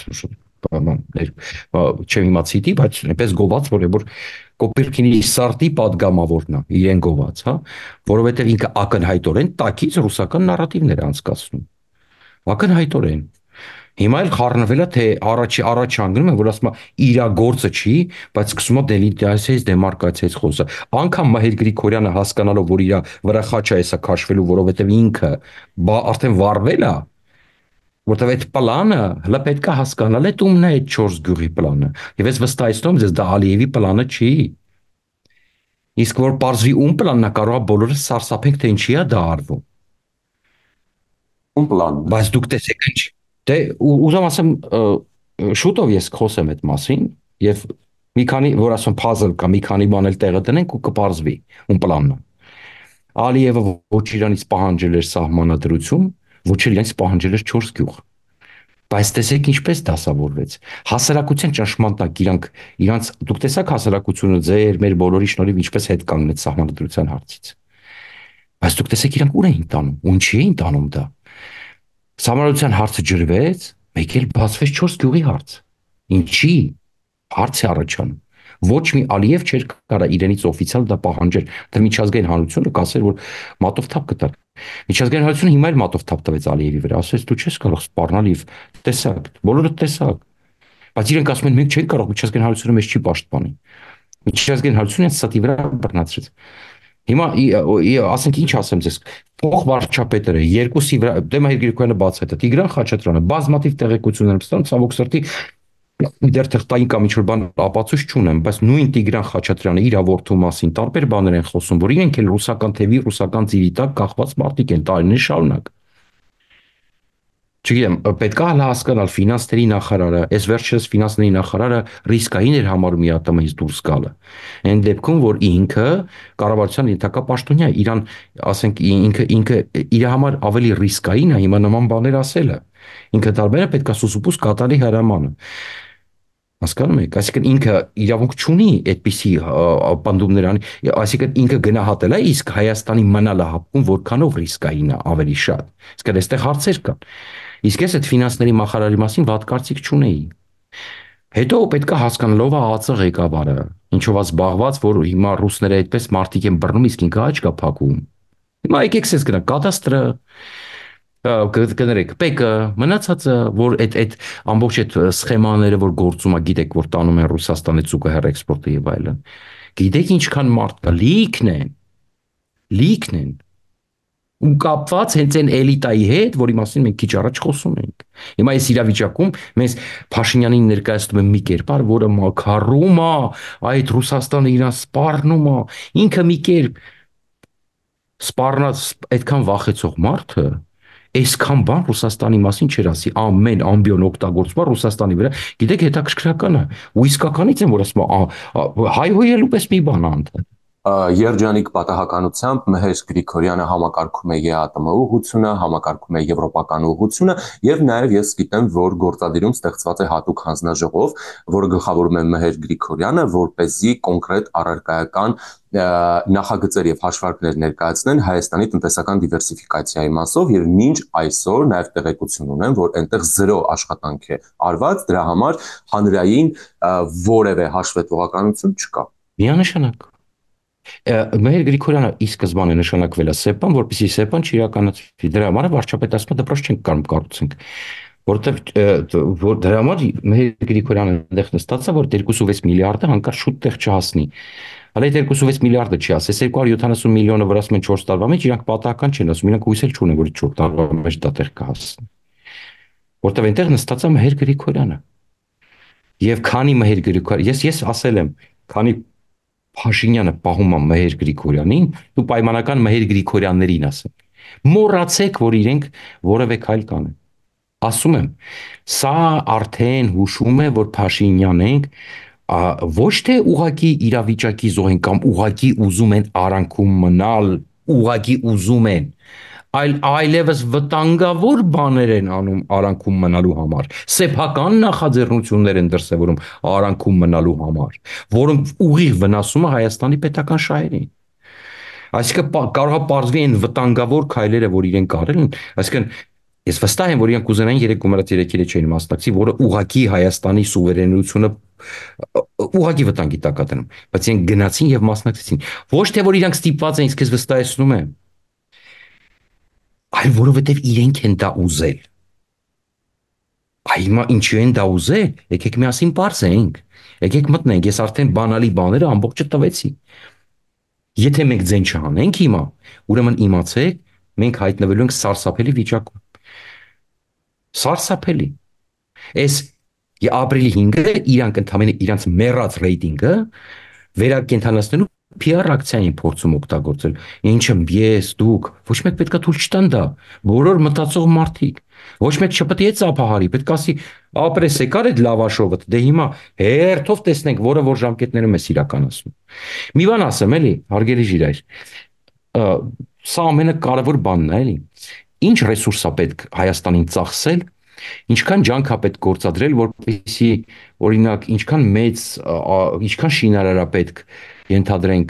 չեմ իմացիդի, բայց այնպես գոված, որ Կոպիրկինի սարտի падգամավորն է, իրեն գոված, հա, որովհետև ինքը ակնհայտորեն տակից ռուսական նարատիվներ է անցկացնում։ Ակնհայտորեն։ Հիմա էլ խառնվել է, թե առաջ անգնում են, որ ասում է իրա գործը չի, բայց սկսում է դելիտիացիայից, դեմարկացիայից խոսը։ Անկամ Մհեր Գրիգորյանը հասկանալով, որ իրա վրա խաչը էսա քաշվելու, որովհետև ինքը արդեն վառվել է, որովհետև այդ պլանը հլը պետք է հասկանալ է ումն է այդ 4 գյուղի պլանը։ Եվ ես վստահեցնում ձեզ, դա Ալիևի պլանը չի։ Իսկ որ պարզվի ում պլանն է, կարող է բոլորը սարսափենք, թե ինչի է դա արվում։ Ում պլանն է։ Բայց դուք տեսեք ինչ։ Դե ուզում ասեմ, շուտով ես կխոսեմ այդ մասին եւ մի քանի, որ ասում puzzle կա, մի քանի բան էլ տեղը դնենք ու կպարզվի ում պլանն է։ Ալիևը ոչ իրանից պահանջել էր սահմանադրություն, ոչ էլ իրանից պահանջել էր 4 գյուղ։ Բայց տեսեք ինչպես դասավորվեց։ Հասարակության ճնշման տակ իրանց դուք տեսաք հասարակությունը ձեր մեր բոլորի շնորհիվ ինչպես հետ կանգնեց սահմանադրության հարցից։ Բայց դուք տեսեք իրանք ուր էին տանում, ինչի էին տանում դա։ Սահմանադրության հարցը ջրվեց, մեկ էլ բացվեց 4 գյուղի հարց։ Ինչի հարց է առաջանում։ Ոչ մի Ալիև չէր կարա իրենից օֆիցիալ դա պահանջել, դա միջազգային հանրությունը կասեր, որ մատով թափ կտար։ Միջազգային հանրությունը հիմա էլ մատով թափ տվեց Ալիևի վրա, ասեց դու չես կարող սպառնալ եւ տեսակ, բոլորը տեսակ։ Բայց իրենք ասում են մենք չենք կարող, միջազգային հանրությունը մեզ չի պաշտպանի։ Միջազգային հանրությունը ստի վրա բռնացրեց։ Հիմա ասենք ինչ ասեմ ձեզ, փող վարչապետերը երկուսի վրա դե Մհեր Գրիգորյանը բաց է, Տիգրան Խաչատրյանը բազմաթիվ տեղեկություններ են ստանում, ցավոք սրտի դեռ թղթային կամ ինչ-որ բան ապացույց չունեմ, բայց նույն Տիգրան Խաչատրյանը իր որդու մասին տարբեր բաներ են խոսում, որ իրենք էլ ռուսական թևի, ռուսական ծիրի տակ կախված մարդիկ են տարիներ շարունակ։ Չգիտեմ, պետք է հասկանալ ֆինանսների նախարարը, այս վերջերս ֆինանսների նախարարը ռիսկային էր համարում ԵԱՏՄ-ից դուրս գալը։ Այն դեպքում, որ ինքը կառավարության ենթակա պաշտոնյա, իրան, ասենք, ինքը իր համար ավելի ռիսկային է հիմա նման բաներ ասելը։ Ինքը տարբերը պետք է սուսուփուս կատարի հրամանը։ Հասկանում եք, այսինքն ինքը իրավունք չունի այդպիսի պնդումներ անի, այսինքն ինքը գնահատել է, իսկ Հայաստանի մնալը հապկում որքանով ռիսկային է ավելի շատ։ Իսկ այստեղ հարցեր կան։ Իսկ ես այդ ֆինանսների նախարարի մասին վատ կարծիք չունեի։ Հետո պետք է հասկանալով ԱԱԾ ղեկավարը, ինչով է զբաղված, որ հիմա ռուսները այդպես մարդիկ են բռնում, իսկ ինքը աչք է փակում։ Հիմա եկեք ցես գնա կադաստրը կներեք, ՊԵԿ-ը, մնացածը, որ այդ ամբողջ այդ սխեմաները, որ գործում է, գիտեք, որ տանում են Ռուսաստանի ցուկահեռ էքսպորտը եւ այլն։ Գիտեք ինչքան մարդ կա, լիքն են։ Ու կապված հենց այն էլիտայի հետ, որի մասին մենք քիչ առաջ խոսում ենք։ Հիմա այս իրավիճակում մեզ Փաշինյանին ներկայացնում են մի կերպար, որը մաքարում է, այդ Ռուսաստանը իրան սպառնում է, ինքը մի կերպ սպառնած այդքան վախեցող մարդը այսքան բան Ռուսաստանի մասին չեր ասի, ամեն ամբիոն օգտագործվում է Ռուսաստանի վրա։ Գիտեք հետաքրքրական է, ու իսկականից եմ որ ասում հայհոյելու պես մի բան է անդը։ Երջանիկ պատահականությամբ Մհեր Գրիգորյանը համակարգում է ԵԱՏՄ ուղղությունը, համակարգում է եվրոպական ուղղությունը եւ նաեւ ես գիտեմ, որ գործադիրում ստեղծված է հատուկ հանձնաժողով, որը գլխավորում է Մհեր Գրիգորյանը, որպեսզի կոնկրետ առարկայական նախագծեր եւ հաշվարկներ ներկայացնեն Հայաստանի տնտեսական դիվերսիֆիկացիայի մասով եւ մինչ այսօր նաեւ տեղեկություն ունեմ, որ այնտեղ 0 աշխատանք է արված, դրա համար հանրային որևէ հաշվետվողականություն չկա։ Միանշանակ Մհեր Գրիգորյանը ի սկզբանե նշանակվել է ՍԵՊ-ն, որպեսզի ՍԵՊ-ն չիրականացվի։ Դրա համար վարչապետը ասում է դպրոց չենք կարող կառուցենք, որտեղ որ դրա համար Մհեր Գրիգորյանը այնտեղ նստած է, որ 2.6 միլիարդը հանկարծ շուտ տեղ չհասնի։ Հələ 2.6 միլիարդը չի ասես 270 միլիոնը որ ասում են 4 տարվա մեջ, իրանք պատահական չեն ասում, իրանք հույս էլ չունեն, որ 4 տարվա մեջ դա տեղ կհասնի։ Որտեղ այնտեղ նստած է Մհեր Գրիգորյանը։ Եվ քանի Մհեր Գրիգորյանը, ես ասել եմ, քանի Փաշինյանը պահում է Մհեր Գրիգորյանին, դու պայմանական Մհեր Գրիգորյաններին ասեք։ Մոռացեք, որ իրենք որևէ քայլ կանեն։ Ասում եմ, սա արդեն հուշում է, որ Փաշինյանենք ոչ թե ուղակի իրավիճակի զոհ են կամ ուղակի ուզում են արանքում մնալ, ուղակի ուզում են, այլ այլևս վտանգավոր բաներ են անում արանքում մնալու համար, սեփական նախաձեռնություններ են դրսևորում արանքում մնալու համար, որոնք ուղիղ վնասում է Հայաստանի պետական շահերին։ Այսինքն կարող է պարզվի այն վտանգավոր քայլերը, որ իրենք արել են, այսինքն ես վստահ եմ, որ իրենք կուզենային 3.3-ը չէին մասնակցի, որը ուղակի Հայաստանի սուվերենությունը ուղակի վտանգի տակ է դնում, բայց իրենք գնացին եւ մասնակցեցին։ Ոչ թե որ իրենք ստիպված են, իսկ ես վստահեցնում եմ, այլ որովհետեւ իրենք են դա ուզել։ Այմա ինչու են դա ուզել, եկեք միասին բարձենք, եկեք մտնենք, ես արդեն բանալի բաները ամբողջը տվեցի։ Եթե մենք ձեն չանենք հիմա, ուրեմն իմացեք, մենք հայտնվելու ենք սարսափելի վիճակում։ Սարսափելի։ Այս ապրիլի 5-ը իրանք ընդամենը իրանք մեռած ռեյտինգը վերակենդանացնելու PR ակցիային փորձում օգտագործել։ Ինչը ես, դուք, ոչ մեկ պետքա թույլ չտան դա։ Բոլոր մտածող մարդիկ։ Ոչ մեկ չպետք է ծափահարի, պետք է ասի, ապրես եկար այդ լավաշովը, դե հիմա հերթով տեսնենք, որը որ ժամկետներում էս իրականացնում։ Մի բան ասեմ, էլի, հարգելի ժիրայր։ Սա ամենակարևոր բանն է, էլի։ Ինչ ռեսուրս է պետք Հայաստանին ծախսել, ինչքան ջանք է պետք գործադրել, որպեսզի օրինակ ինչքան շինարար է պետք ենթադրենք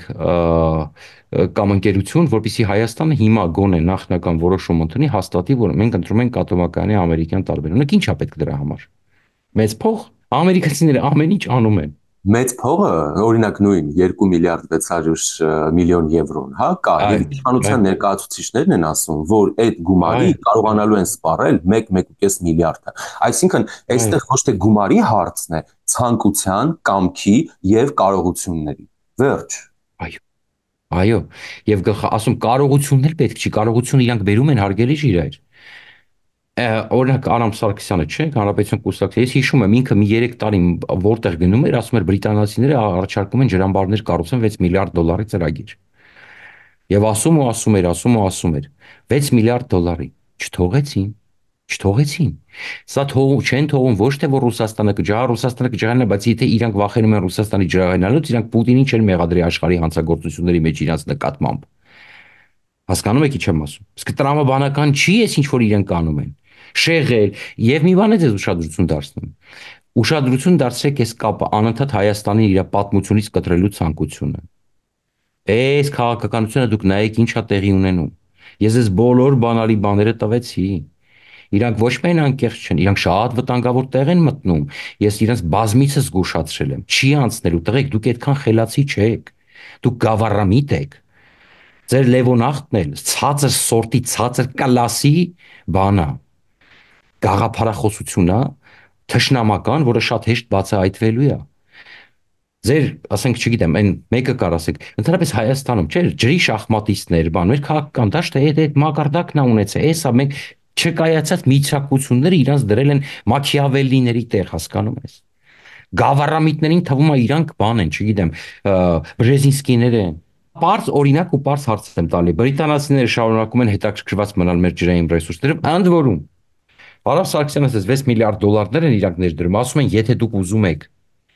կամ ընկերություն, որպեսզի Հայաստանը հիմա գոնե նախնական որոշում ընդունի, հաստատի, որ մենք ընտրում ենք ատոմակայանի ամերիկյան տարբերակ։ Ինչ է պետք դրա համար։ Մեծ փող, ամերիկացիները ամեն ինչ անում են։ Մեծ փողը, օրինակ նույն 2 միլիարդ 600 միլիոն եվրոն, հա, կա, եւ իշխանության ներկայացուցիչներն են ասում, որ այդ գումարի կարողանալու են սպառել 1-1.5 միլիարդը։ Այսինքն, այստեղ ոչ թե գումարի հարցն է, ցանկության, կամքի եւ կարողությունների։ Վերջ։ Այո, եւ ասում կարողություններ պետք չի, կարողություն իրանք բերում են հարգելի ժիրայր։ Օրինակ Արամ Սարգսյանը, չէ, Հանրապետություն կուսակցի, ես հիշում եմ ինքը մի 3 տարի որտեղ գնում էր, ասում էր բրիտանացիները առաջարկում են ջրամբարներ կառուցեն 6 միլիարդ դոլարի ծրագիր։ Եվ ասում էր 6 միլիարդ դոլարի, չթողեցին։ Սա չեն թողում ոչ թե որ Ռուսաստանը կջահանա, բայց եթե իրանք վախենում են Ռուսաստանի ջահանալուց, իրանք Պուտինին չեն մեղադրի աշխարհի հանցագործությունների մեջ իրանք նկատմամբ։ Հասկանում եք ինչ եմ ասում։ Իսկ տրամաբանական չի էս ինչ որ իրենք անում են։ Շեղել եւ մի բան է ձեզ ուշադրություն դարձնում։ Ուշադրություն դարձրեք այս կապը անընդհատ Հայաստանի իր պատմությունից կտրելու ցանկությունը։ Այս քաղաքականությունը դուք նայեք ինչա տեղի ունենում։ Ես այս բոլոր բանալի բաները տվեցի։ Իրանք ոչ միայն անկեղծ չեն, իրանք շատ վտանգավոր տեղ են մտնում։ Ես իրենց բազմիցս զգուշացրել եմ։ Չի անցնելու, տղեկ, դուք այդքան խելացի չեք։ Դուք գավառամիտ եք։ Ձեր Լևոնախտն էլ ցածր սորտի, ցածր կլասի բան է։ Գաղափարախոսություն է, թշնամական, որը շատ հեշտ բացահայտվելու է։ Ձեր, ասենք, չգիտեմ, այն մեկը կար ասեք, ընդհանրապես Հայաստանում, չէ, ջրի շախմատիստներ, բան, մեր քաղաքական դաշտը այդ մակարդակն է ունեցել, էսա մենք չկայացած միցրակությունները իրանց դրել են Մաքիավելլիների տեղ, հասկանում ես։ Գավառամիտներին թվում է իրանք բան են, չգիտեմ, Բրեզինսկիներ են։ Պարզ օրինակ ու պարզ հարց եմ տալի։ Բրիտանացիները շարունակում են հետաքրքրված մնալ մեր ջրային ռեսուրսներով, ընդ որում Արամ Սարգսյանը ասես 6 միլիարդ դոլարներ են իրանք ներդրում, ասում են, եթե դուք ուզում եք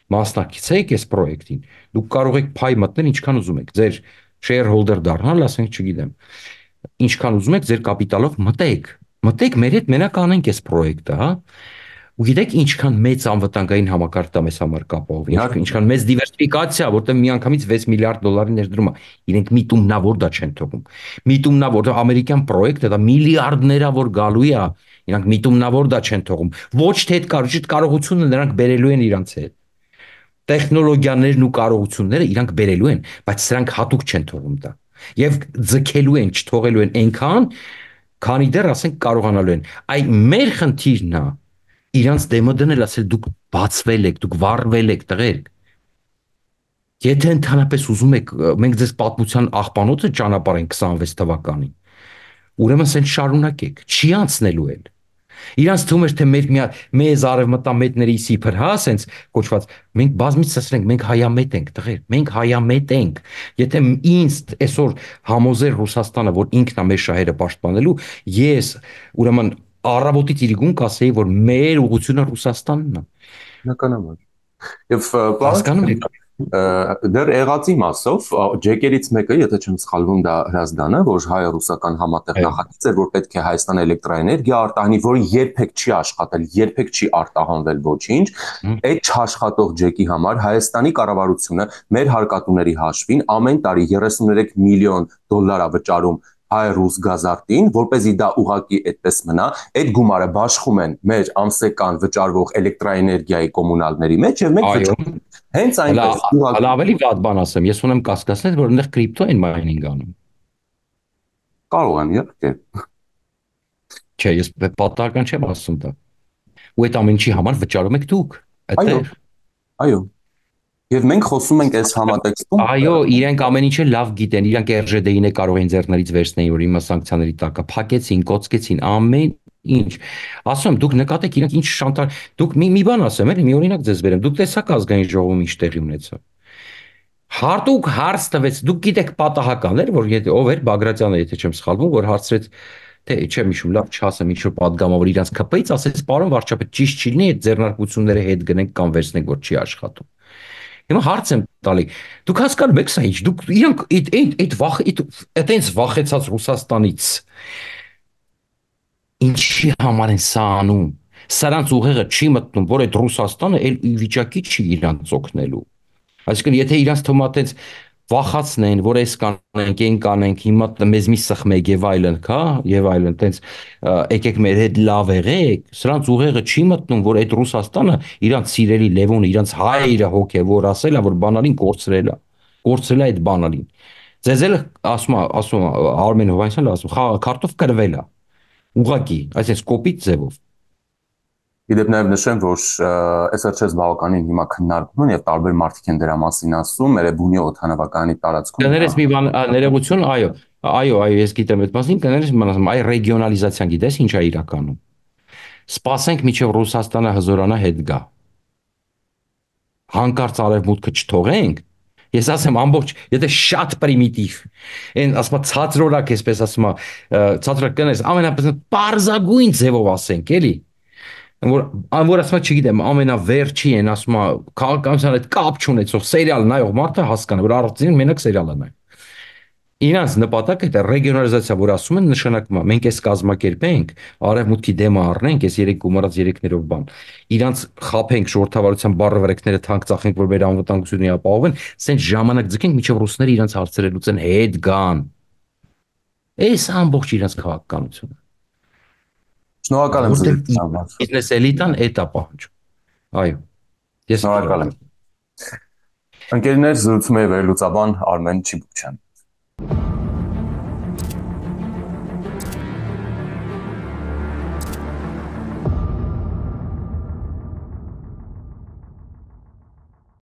մասնակից եք այս պրոյեկտին, դուք կարող եք փայ մտնել ինչքան ուզում եք, ձեր shareholder դառնալ, ասենք, չգիտեմ, ինչքան ուզում եք ձեր կապիտալով մտեք մեր հետ մենակ անենք այս պրոյեկտը, հա։ Ու գիտեք ինչքան մեծ անվտանգային համակարգ դա մեզ համար կապող, ինչքան մեծ դիվերսիֆիկացիա, որտեղ միանգամից 6 միլիարդ դոլարի ներդրում է, իրենք միտումնավոր դա չեն թողում։ Միտումնավոր ամերիկյան պրոյեկտը դա միլիարդներով որ գալու է, իրանք միտումնավոր դա չեն թողում։ Ոչ թե այդ կարողությունը նրանք բերելու են իրանց հետ։ Տեխնոլոգիաներն ու կարողությունները իրանք բերելու են, բայց սրանք հատուկ չեն թողում դա։ Եվ ձգելու են, չթողելու են այնքան, քանի դեռ ասենք կարողանալու են։ Այ մեր խնդիրն է իրանց դեմը դնել, ասել դուք բացվել եք, դուք վառվել եք, տղերք։ Եթե ընդհանրապես ուզում եք, մենք ձեզ պատմության աղբանոցը ճանապարհենք 26 թվականին, ուրեմն սենց շարունակեք, չի անցնելու էլ։ Իրանց թվում էր թե մեզ արևմտամետների սիփր, հա, սենց կոչված, մենք բազմից ասենք մենք հայամետ ենք, տղեր, մենք հայամետ ենք։ Եթե ինձ այսօր համոզեր Ռուսաստանը, որ ինքն է մեր շահերը պաշտպանելու, ես ուրեմն առավոտից իրիկուն կասեի, որ մեր ուղղությունը Ռուսաստանն է։ Բնականաբար։ Եվ պարոն դեռ եղածի մասով ջեկերից մեկը, եթե չեմ սխալվում, դա Հրազդանը, որ հայ-ռուսական համատեղ նախագիծ էր, որ պետք է Հայաստան էլեկտրաէներգիա արտահանի, որը երբեք չի աշխատել, երբեք չի արտահանվել ոչինչ, այդ չաշխատող ջեկի համար Հայաստանի կառավարությունը մեր հարկատուների հաշվին ամեն տարի 33 միլիոն դոլար է վճարում հայ-ռուս գազարտին, որպեսզի դա ուղղակի այդպես մնա, այդ գումարը բաշխում են մեր ամսական վճարվող էլեկտրաէներգիայի կոմունալների մեջ եւ մենք վճարում հենց այնպես ավելի վատ բան ասեմ, ես ունեմ կասկածներ, որ այնտեղ կրիպտո են մայնինգ անում։ Կարող են, իհարկե։ Չէ, ես պատահական չեմ ասում դա։ Ու այդ ամեն ինչի համար վճարում եք դուք, այդտեղ։ Այո։ Եվ մենք խոսում ենք այս համատեքստում։ Այո, իրենք ամեն ինչը լավ գիտեն, իրենք RЖD-ին է կարող են ձեռներից վերցնել, որ հիմա սանկցիաների տակը փակեցին, կոծկեցին, ամեն ինչ։ Ասում եմ, դուք նկատեք իրենք ինչ շանտար, դուք մի բան ասեմ, էլի մի օրինակ ձեզ վերեմ, դուք տեսաք ազգային ժողովում ինչ տեղի ունեցավ։ Հարտուկ հարց տվեց, դուք գիտեք պատահական էր, որ եթե ով էր Բագրատյանը, եթե չեմ սխալվում, որ հարցրեց, թե չեմ հիշում, լավ չասեմ, ինչ որ падգամավոր իրանց ԿՊ-ից ասեց, պարոն վարչապետ, ճիշտ չի լինի այդ ձեռնարկությունները հետ գնենք կամ վերցնենք, որ չի աշխատում։ Հիմա հարց եմ տալի, դուք հասկանում եք սա ինչ, դուք իրանք այտենց վախեցած Ռուսաստանից ինչի համար են սա անում, սրանց ուղեղը չի մտնում, որ այդ Ռուսաստանը այլ վիճակի չի իրանց օգնելու, այսինքն եթե իրանց թվում է այտենց վախացնեն, որ այս կանենք, այն կանենք, հիմա մեզ մի սխմեք եւ այլն, հա, եւ այլն, այտենց եկեք մեր հետ լավ եղեք, սրանց ուղեղը չի մտնում, որ այդ Ռուսաստանը իրանց սիրելի Լևոնը, իրանց հայրը հոգեվոր ասել է, որ բանալին կորցրել է այդ բանալին։ Ձեզ էլ ասում Արմեն Հովհաննիսյանն ասում, քարտով կրվել է։ Ուղղակի, այսպես կոպիտ ձևով։ Իդեպ նաև նշեմ, որ SRČ բավականին հիմա քննարկվում են եւ տարբեր մարդիկ են դրա մասին ասում, Էրեբունի օդանավակայանի տարածքում։ Կներես մի բան, ներողություն, այո, ես գիտեմ այդ մասին, կներես մի բան ասում, այ ռեգիոնալիզացիան գիտես ինչ է իրականում։ Սպասենք մինչև Ռուսաստանը հզորանա հետ գա։ Հանկարծ արևմուտքը չթողենք։ Ես ասեմ ամբողջ, եթե շատ պրիմիտիվ, այն ասում ցածրորակ, այսպես ասում, ցածրորակ կներես, ամենապես պարզագույն ձևով ասենք, էլի։ Որ ասում չգիտեմ, ամենավերջի են ասում քաղաքականության հետ կապ չունեցող սերիալ նայող մարդը հասկանա, որ առանձին մենակ սերիալը նայ։ Իրանց նպատակը դա ռեգիոնալիզացիա, որ ասում են նշանակում է, մենք այս կազմակերպենք, արևմուտքի դեմը առնենք, այս 3 գումարած 3-ներով բան։ Իրանց խափենք շորթավարության բառվերեկները թանկ ծախենք, որ մեր անվտանգությունը ապահովեն, սենց ժամանակ ձգենք, մինչև ռուսները իրանց հարցերը լուծեն հետ գան։ Այս ամբողջ իրանց քաղաքականությունը։ Շնորհակալ եմ ձեզ։ Բիզնես էլիտան էդ է պահանջում։ Այո։ Ես շնորհակալ եմ։ Ընկերներ, զրուցում է վերլուծաբան Արմեն Չիբուկչյան։